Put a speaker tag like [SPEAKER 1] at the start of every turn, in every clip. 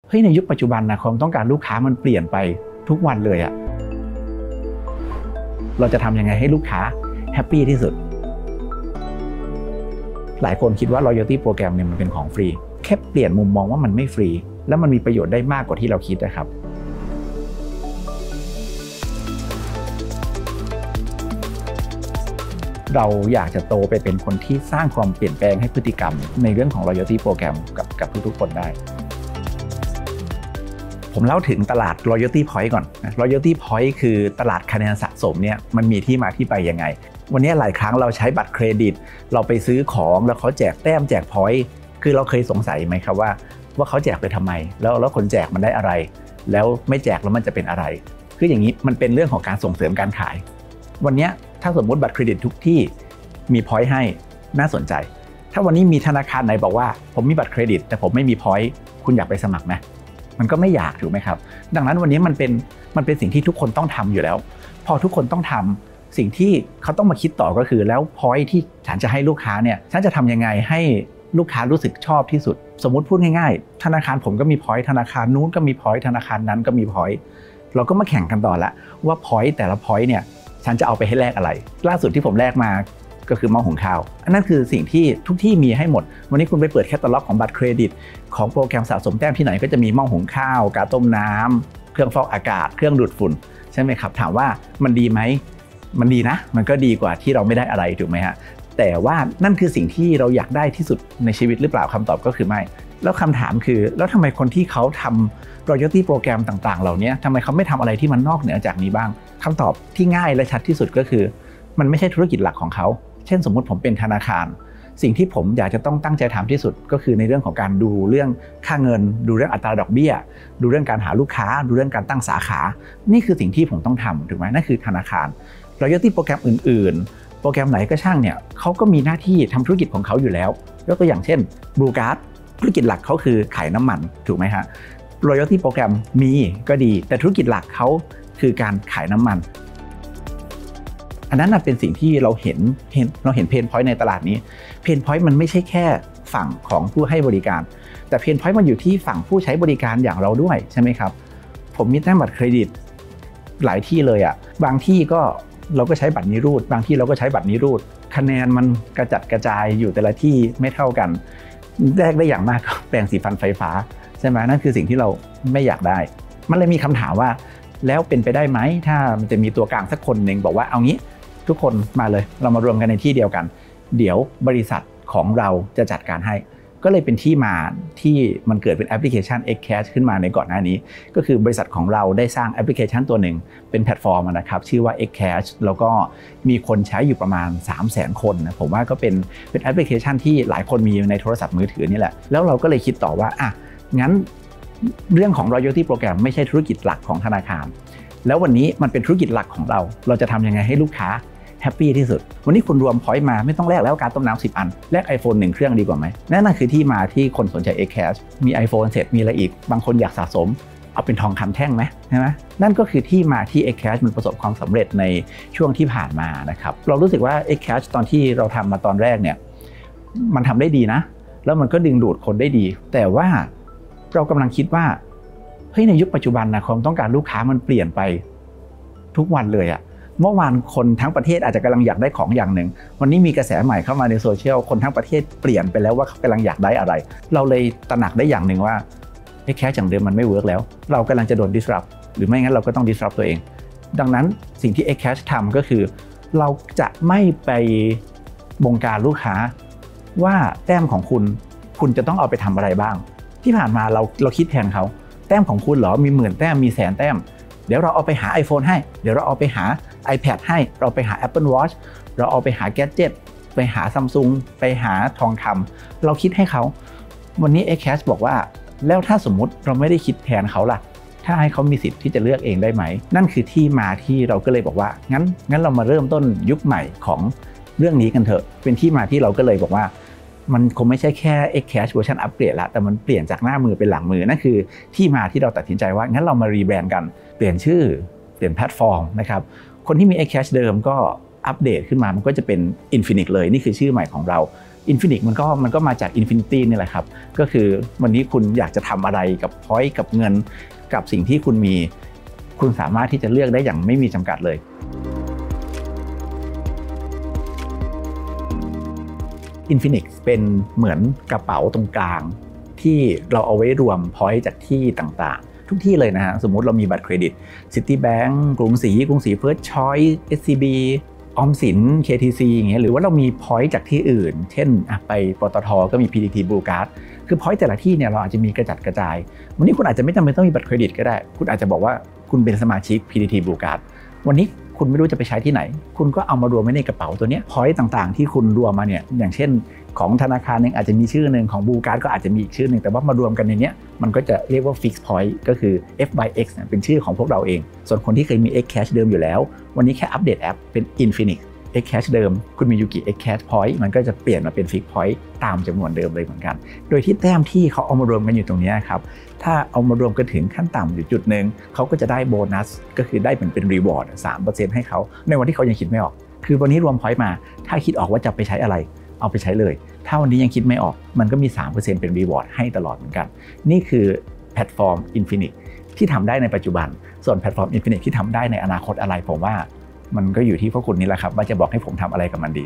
[SPEAKER 1] เฮ้ยในยุคปัจจุบันนะความต้องการลูกค้ามันเปลี่ยนไปทุกวันเลยอะเราจะทำยังไงให้ลูกค้าแฮปปี้ที่สุดหลายคนคิดว่า loyalty โปรแกรมเนี่ยมันเป็นของฟรีแค่เปลี่ยนมุมมองว่ามันไม่ฟรีแล้วมันมีประโยชน์ได้มากกว่าที่เราคิดนะครับเราอยากจะโตไปเป็นคนที่สร้างความเปลี่ยนแปลงให้พฤติกรรมในเรื่องของ loyalty โปรแกรมกับทุกๆคนได้ผมเล่าถึงตลาด loyalty point ก่อน loyalty point คือตลาดคะแนนสะสมเนี่ยมันมีที่มาที่ไปยังไงวันนี้หลายครั้งเราใช้บัตรเครดิตเราไปซื้อของแล้วเขาแจกแต้มแจก point คือเราเคยสงสัยไหมครับว่าเขาแจกไปทำไมแล้วคนแจกมันได้อะไรแล้วไม่แจกแล้วมันจะเป็นอะไรคืออย่างนี้มันเป็นเรื่องของการส่งเสริมการขายวันนี้ถ้าสมมติบัตรเครดิตทุกที่มี point ให้น่าสนใจถ้าวันนี้มีธนาคารไหนบอกว่าผมมีบัตรเครดิตแต่ผมไม่มี point คุณอยากไปสมัครไหมมันก็ไม่อยากถูกไหมครับดังนั้นวันนี้มันเป็นสิ่งที่ทุกคนต้องทำอยู่แล้วพอทุกคนต้องทำสิ่งที่เขาต้องมาคิดต่อก็คือแล้ว point ที่ฉันจะให้ลูกค้าเนี่ยฉันจะทำยังไงให้ลูกค้ารู้สึกชอบที่สุดสมมุติพูดง่ายๆธนาคารผมก็มี point ธนาคารนู้นก็มี point ธนาคารนั้นก็มี point เราก็มาแข่งกันต่อละว่า point แต่ละ point เนี่ยฉันจะเอาไปให้แลกอะไรล่าสุดที่ผมแลกมาก็คือหม้อหุงข้าวอันนั้นคือสิ่งที่ทุกที่มีให้หมดวันนี้คุณไปเปิดแคตตาล็อกของบัตรเครดิตของโปรแกรมสะสมแต้มที่ไหนก็จะมีหม้อหุงข้าวกาต้มน้ำเครื่องฟอกอากาศเครื่องดูดฝุ่นใช่ไหมครับถามว่ามันดีไหมมันดีนะมันก็ดีกว่าที่เราไม่ได้อะไรถูกไหมฮะแต่ว่านั่นคือสิ่งที่เราอยากได้ที่สุดในชีวิตหรือเปล่าคำตอบก็คือไม่แล้วคำถามคือแล้วทำไมคนที่เขาทำ loyalty โปรแกรมต่างๆเหล่านี้ทำไมเขาไม่ทำอะไรที่มันนอกเหนือจากนี้บ้างคำตอบที่ง่ายและชัดที่สุดก็คือมันไม่ใช่ธุรกิจหลักของเขาเช่นสมมุติผมเป็นธนาคารสิ่งที่ผมอยากจะต้องตั้งใจทำที่สุดก็คือในเรื่องของการดูเรื่องค่าเงินดูเรื่องอัตราดอกเบี้ยดูเรื่องการหาลูกค้าดูเรื่องการตั้งสาขานี่คือสิ่งที่ผมต้องทำถูกไหมนั่นคือธนาคาร loyalty โปรแกรมอื่นๆโปรแกรมไหนก็ช่างเนี่ยเขาก็มีหน้าที่ทำธุรกิจของเขาอยู่แล้วยกตัวอย่างเช่น Blue Card ธุรกิจหลักเขาคือขายน้ำมันถูกไหมฮะ loyalty โปรแกรมมีก็ดีแต่ธุรกิจหลักเขาคือการขายน้ำมันอันนั้นเป็นสิ่งที่เราเห็นเพนพอยต์ในตลาดนี้เพนพอยต์มันไม่ใช่แค่ฝั่งของผู้ให้บริการแต่เพนพอยต์มันอยู่ที่ฝั่งผู้ใช้บริการอย่างเราด้วยใช่ไหมครับผมมีแต้มบัตรเครดิตหลายที่เลยอ่ะบางที่ก็เราก็ใช้บัตรนิรูดบางที่เราก็ใช้บัตรนิรูดคะแนนมันกระจัดกระจายอยู่แต่ละที่ไม่เท่ากันแรกได้อย่างมากก็แปรงสีฟันไฟฟ้าใช่ไหมนั่นคือสิ่งที่เราไม่อยากได้มันเลยมีคำถามว่าแล้วเป็นไปได้ไหมถ้ามันจะมีตัวกลางสักคนหนึ่งบอกว่าเอางี้ทุกคนมาเลยเรามารวมกันในที่เดียวกันเดี๋ยวบริษัทของเราจะจัดการให้ก็เลยเป็นที่มาที่มันเกิดเป็นแอปพลิเคชัน xCash ขึ้นมาในก่อนหน้านี้ก็คือบริษัทของเราได้สร้างแอปพลิเคชันตัวหนึ่งเป็นแพลตฟอร์มนะครับชื่อว่า xCash แล้วก็มีคนใช้อยู่ประมาณ 300,000 คนนะผมว่าก็เป็นแอปพลิเคชันที่หลายคนมีในโทรศัพท์มือถือนี่แหละแล้วเราก็เลยคิดต่อว่างั้นเรื่องของ loyalty โปรแกรมไม่ใช่ธุรกิจหลักของธนาคารแล้ววันนี้มันเป็นธุรกิจหลักของเราจะทำยังไงให้ลูกค้าแฮปปี้ที่สุดวันนี้คุณรวมพอยต์มาไม่ต้องแลกแล้วการต้มน้ำ10 อันแลก iPhone 1 เครื่องดีกว่าไหมนั่นคือที่มาที่คนสนใจ xCash มี iPhone เสร็จมีอะไรอีกบางคนอยากสะสมเอาเป็นทองคำแท่งไหมใช่ไหมนั่นก็คือที่มาที่ xCash มันประสบความสำเร็จในช่วงที่ผ่านมานะครับเรารู้สึกว่า xCash ตอนที่เราทำมาตอนแรกเนี่ยมันทำได้ดีนะแล้วมันก็ดึงดูดคนได้ดีแต่ว่าเรากำลังคิดว่าเฮ้ยในยุคปัจจุบันนะความต้องการลูกค้ามันเปลี่ยนไปทุกวันเลยอะเมื่อวานคนทั้งประเทศอาจจะกำลังอยากได้ของอย่างหนึ่งวันนี้มีกระแสใหม่เข้ามาในโซเชียลคนทั้งประเทศเปลี่ยนไปแล้วว่าเขากำลังอยากได้อะไรเราเลยตระหนักได้อย่างหนึ่งว่าแค่อย่างเดิมมันไม่เวิร์กแล้วเรากำลังจะโดน disrupt หรือไม่งั้นเราก็ต้อง disrupt ตัวเองดังนั้นสิ่งที่ xCash ทำก็คือเราจะไม่ไปบงการลูกค้าว่าแต้มของคุณจะต้องเอาไปทำอะไรบ้างที่ผ่านมาเราคิดแทนเขาแต้มของคุณเหรอมี10,000 แต้มมี100,000 แต้มเดี๋ยวเราเอาไปหา iPhone ให้เดี๋ยวเราเอาไปหา iPad ให้เราไปหา Apple Watch เราเอาไปหา Gadget ไปหา Samsung ไปหาทองคำเราคิดให้เขาวันนี้ xCash บอกว่าแล้วถ้าสมมุติเราไม่ได้คิดแทนเขาล่ะถ้าให้เขามีสิทธิ์ที่จะเลือกเองได้ไหมนั่นคือที่มาที่เราก็เลยบอกว่างั้นเรามาเริ่มต้นยุคใหม่ของเรื่องนี้กันเถอะเป็นที่มาที่เราก็เลยบอกว่ามันคงไม่ใช่แค่ xCash เวอร์ชันอัปเกรดละแต่มันเปลี่ยนจากหน้ามือเป็นหลังมือนั่นคือที่มาที่เราตัดสินใจว่างั้นเรามารีแบรนด์กันเปลี่ยนชื่อเปลี่ยนแพลตฟอร์มนะครับคนที่มี xCash เดิมก็อัปเดตขึ้นมามันก็จะเป็น Infinite เลยนี่คือชื่อใหม่ของเรา Infinix มันก็มาจาก Infinity นี่แหละครับก็คือวันนี้คุณอยากจะทำอะไรกับ point กับเงินกับสิ่งที่คุณมีคุณสามารถที่จะเลือกได้อย่างไม่มีจำกัดเลย Infinix เป็นเหมือนกระเป๋าตรงกลางที่เราเอาไว้รวม point จากที่ต่างๆทุกที่เลยนะฮะสมมุติเรามีบัตรเครดิต Citibank กรุงศรี First Choice SCB ออมสิน KTC อย่างเงี้ยหรือว่าเรามี point จากที่อื่นเช่นไปปตทก็มี PTT Blue Card คือ point แต่ละที่เนี่ยเราอาจจะมีกระจัดกระจายวันนี้คุณอาจจะไม่จำเป็นต้องมีบัตรเครดิตก็ได้คุณอาจจะบอกว่าคุณเป็นสมาชิก PTT Blue Card วันนี้คุณไม่รู้จะไปใช้ที่ไหนคุณก็เอามารวมไว้ในกระเป๋าตัวนี้ point ต่างๆที่คุณรวมมาเนี่ยอย่างเช่นของธนาคารนึงอาจจะมีชื่อนึงของ Blue Card ก็อาจจะมีอีกชื่อนึงแต่ว่ามารวมกันในนี้มันก็จะเรียกว่า Fixed Point ก็คือ F by X เป็นชื่อของพวกเราเองส่วนคนที่เคยมี X Cash เดิมอยู่แล้ววันนี้แค่อัปเดตแอปเป็น Infinix X Cash เดิมคุณมีอยู่กี่ X Cash Point มันก็จะเปลี่ยนมาเป็น Fixed Point ตามจำนวนเดิมเลยเหมือนกันโดยที่แต้มที่เขาเอามารวมกันอยู่ตรงนี้ครับถ้าเอามารวมกันถึงขั้นต่ำอยู่จุดนึงเขาก็จะได้โบนัสก็คือได้เหมือนเป็น Reward 3% ให้เขาในวันที่เขายังคิดไม่ออกคือวันนี้รวม Point มาถ้าคิดออกว่าจะไปใช้อะไรเอาไปใช้เลยถ้าวันนี้ยังคิดไม่ออกมันก็มี 3% เป็น Reward ให้ตลอดเหมือนกันนี่คือแพลตฟอร์ม Infinix ที่ทำได้ในปัจจุบันส่วนแพลตฟอร์ม Infinix ที่ทำได้ในอนาคตอะไรผมว่ามันก็อยู่ที่พวกคุณนี่แหละครับว่าจะบอกให้ผมทำอะไรกับมันดี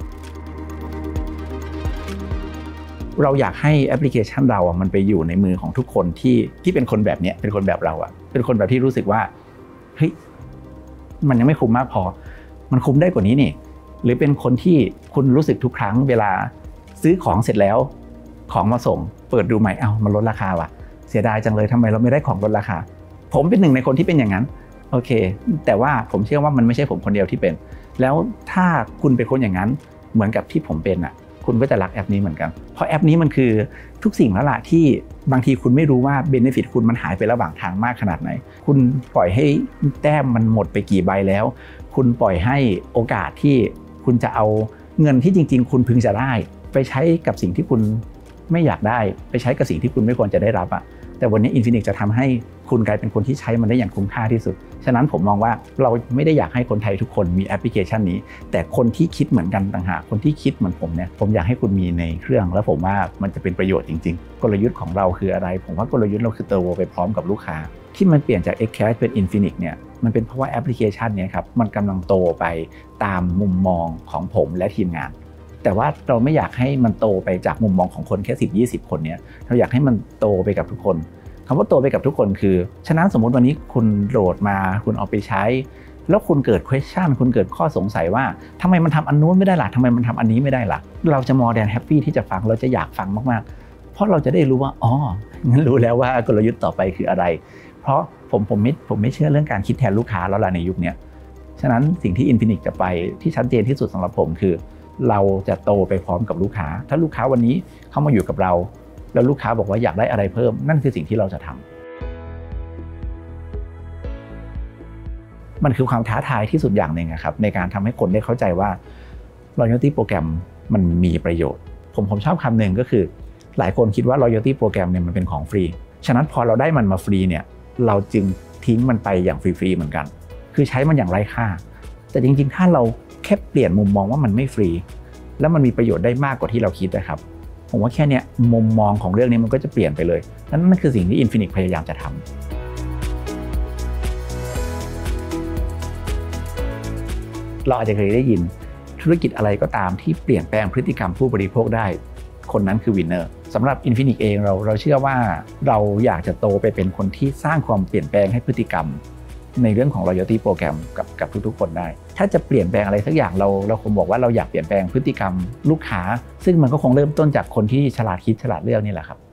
[SPEAKER 1] เราอยากให้แอปพลิเคชันเรามันไปอยู่ในมือของทุกคนที่เป็นคนแบบนี้เป็นคนแบบเราเป็นคนแบบที่รู้สึกว่าเฮ้ยมันยังไม่คุ้มมากพอมันคุ้มได้กว่านี้นี่หรือเป็นคนที่คุณรู้สึกทุกครั้งเวลาซื้อของเสร็จแล้วของมาส่งเปิดดูใหม่มันลดราคาว่ะเสียดายจังเลยทำไมเราไม่ได้ของลดราคาผมเป็นหนึ่งในคนที่เป็นอย่างนั้นโอเคแต่ว่าผมเชื่อว่ามันไม่ใช่ผมคนเดียวที่เป็นแล้วถ้าคุณเป็นคนอย่างนั้นเหมือนกับที่ผมเป็นคุณก็จะรักแอปนี้เหมือนกันเพราะแอปนี้มันคือทุกสิ่งแล้วล่ะที่บางทีคุณไม่รู้ว่าเบเนฟิตคุณมันหายไประหว่างทางมากขนาดไหนคุณปล่อยให้แต้มมันหมดไปกี่ใบแล้วคุณปล่อยให้โอกาสที่คุณจะเอาเงินที่จริงๆคุณพึงจะได้ไปใช้กับสิ่งที่คุณไม่อยากได้ไปใช้กับสิ่งที่คุณไม่ควรจะได้รับแต่วันนี้ Infinix จะทำให้คุณกลายเป็นคนที่ใช้มันได้อย่างคุ้มค่าที่สุดฉะนั้นผมมองว่าเราไม่ได้อยากให้คนไทยทุกคนมีแอปพลิเคชันนี้แต่คนที่คิดเหมือนกันต่างหากคนที่คิดเหมือนผมเนี่ยผมอยากให้คุณมีในเครื่องแล้วผมว่ามันจะเป็นประโยชน์จริงๆกลยุทธ์ของเราคืออะไรผมว่ากลยุทธ์เราคือเติบโตไปพร้อมกับลูกค้าที่มันเปลี่ยนจาก X Cash เป็น Infinix เนี่ยมันเป็นเพราะว่าแอปพลิเคชันนี้ครับมันกำลังโตไปตามมุมมองของผมและทีมงานแต่ว่าเราไม่อยากให้มันโตไปจากมุมมองของคนแค่10-20 คนเนี่ยเราอยากให้มันโตไปกับทุกคนคำว่าโตไปกับทุกคนคือฉะนั้นสมมุติวันนี้คุณโหลดมาคุณเอาไปใช้แล้วคุณเกิด question คุณเกิดข้อสงสัยว่าทำไมมันทำอันนู้นไม่ได้ล่ะทำไมมันทำอันนี้ไม่ได้ล่ะเราจะ more than happy ที่จะฟังเราจะอยากฟังมากๆเพราะเราจะได้รู้ว่างั้นรู้แล้วว่ากลยุทธ์ต่อไปคืออะไรเพราะผมไม่เชื่อเรื่องการคิดแทนลูกค้าแล้วล่ะในยุคนี้ฉะนั้นสิ่งที่ Infinix จะไปที่ชัดเจนที่สุดสำหรับผมคือเราจะโตไปพร้อมกับลูกค้าถ้าลูกค้าวันนี้เข้ามาอยู่กับเราแล้วลูกค้าบอกว่าอยากได้อะไรเพิ่มนั่นคือสิ่งที่เราจะทำมันคือความท้าทายที่สุดอย่างหนึ่งครับในการทำให้คนได้เข้าใจว่า Loyalty โปรแกรมมันมีประโยชน์ผมชอบคำหนึ่งก็คือหลายคนคิดว่า Loyalty โปรแกรมเนี่ยมันเป็นของฟรีฉะนั้นพอเราได้มันมาฟรีเนี่ยเราจึงทิ้งมันไปอย่างฟรีๆเหมือนกันคือใช้มันอย่างไร้ค่าแต่จริงๆถ้าเราแค่เปลี่ยนมุมมองว่ามันไม่ฟรีแล้วมันมีประโยชน์ได้มากกว่าที่เราคิดนะครับผมว่าแค่นี้มุมมองของเรื่องนี้มันก็จะเปลี่ยนไปเลยนั่นคือสิ่งที่ Infinix พยายามจะทำเราอาจจะเคยได้ยินธุรกิจอะไรก็ตามที่เปลี่ยนแปลงพฤติกรรมผู้บริโภคได้คนนั้นคือวินเนอร์สำหรับ Infinix เองเราเชื่อว่าเราอยากจะโตไปเป็นคนที่สร้างความเปลี่ยนแปลงให้พฤติกรรมในเรื่องของ Loyalty โปรแกรมกับทุกๆคนได้ถ้าจะเปลี่ยนแปลงอะไรสักอย่างเราคงบอกว่าเราอยากเปลี่ยนแปลงพฤติกรรมลูกค้าซึ่งมันก็คงเริ่มต้นจากคนที่ฉลาดคิดฉลาดเลือกนี่แหละครับ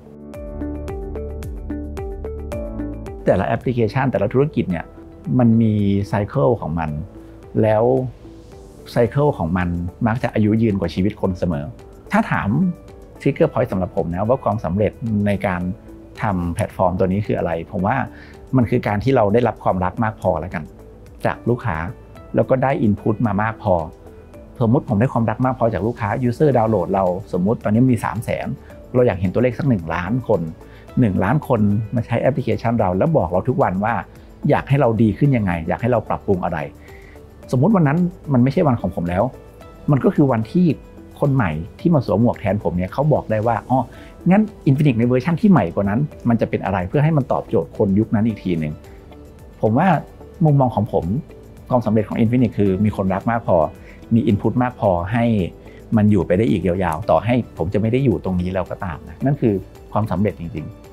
[SPEAKER 1] แต่ละแอปพลิเคชันแต่ละธุรกิจเนี่ยมันมีไซเคิลของมันแล้วไซเคิลของมันมักจะอายุยืนกว่าชีวิตคนเสมอถ้าถามทริกเกอร์พอยต์สำหรับผมนะว่าความสำเร็จในการทำแพลตฟอร์มตัวนี้คืออะไรผมว่ามันคือการที่เราได้รับความรักมากพอแล้วกันจากลูกค้าแล้วก็ได้อินพุตมามากพอสมมุติผมได้ความรักมากพอจากลูกค้ายูเซอร์ดาวน์โหลดเราสมมุติตอนนี้มี 300,000 เราอยากเห็นตัวเลขสัก1 ล้านคน1 ล้านคนมาใช้แอปพลิเคชันเราแล้วบอกเราทุกวันว่าอยากให้เราดีขึ้นยังไงอยากให้เราปรับปรุงอะไรสมมุติวันนั้นมันไม่ใช่วันของผมแล้วมันก็คือวันที่คนใหม่ที่มาสวมหมวกแทนผมเนี่ยเขาบอกได้ว่าอ๋องั้น Infinix ในเวอร์ชันที่ใหม่กว่านั้นมันจะเป็นอะไรเพื่อให้มันตอบโจทย์คนยุคนั้นอีกทีหนึ่งผมว่ามุมมองของผมความสำเร็จของ Infinix คือมีคนรักมากพอมี input มากพอให้มันอยู่ไปได้อีกยาวๆต่อให้ผมจะไม่ได้อยู่ตรงนี้แล้วก็ตามนะนั่นคือความสำเร็จจริงๆ